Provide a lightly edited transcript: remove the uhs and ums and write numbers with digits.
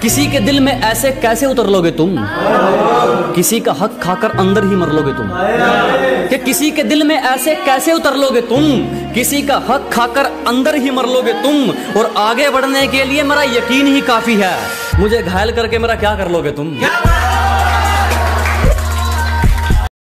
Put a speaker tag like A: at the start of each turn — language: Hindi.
A: किसी के दिल में ऐसे कैसे उतर लोगे तुम, किसी का हक खाकर अंदर ही मर लोगे तुम। कि किसी के दिल में ऐसे कैसे उतर लोगे तुम, किसी का हक खाकर अंदर ही मर लोगे तुम। और आगे बढ़ने के लिए मेरा यकीन ही काफी है, मुझे घायल करके मेरा क्या कर लोगे तुम।